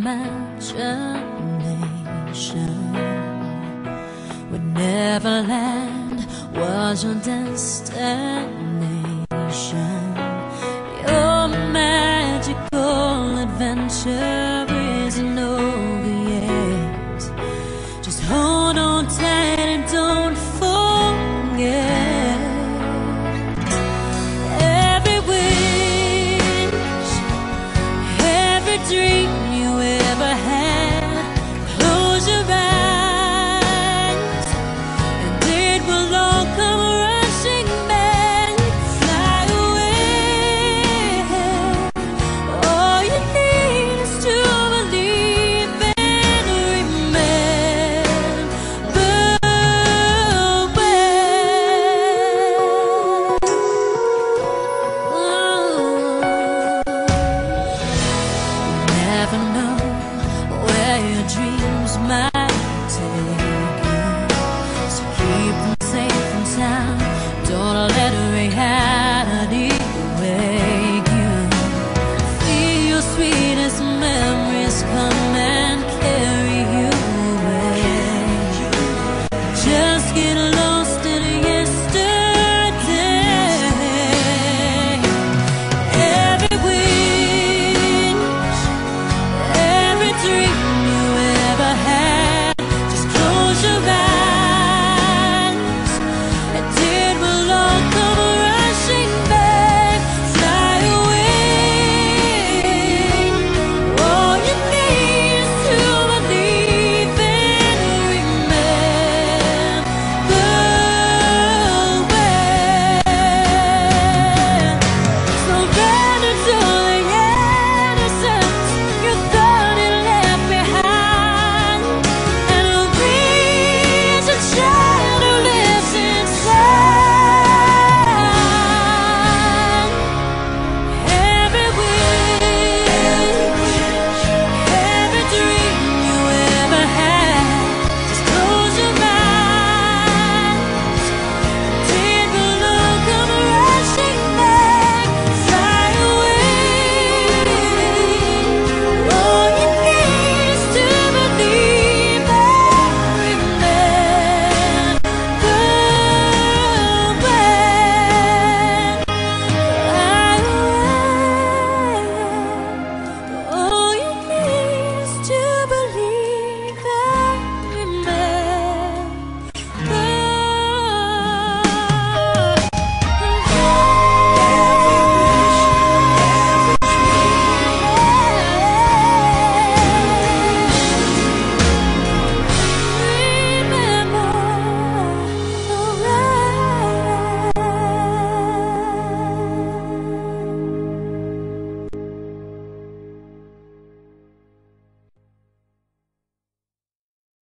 imagination, when Neverland was your destination. Your magical adventure isn't over yet. Just hold on tight and don't forget. Every wish, every dream you ever had, close your eyes and it will all come rushing back. Fly away. All you need is to believe and remember never know where your dreams might take you, so keep them safe and sound. Don't let reality wake you. Feel your sweetest memories come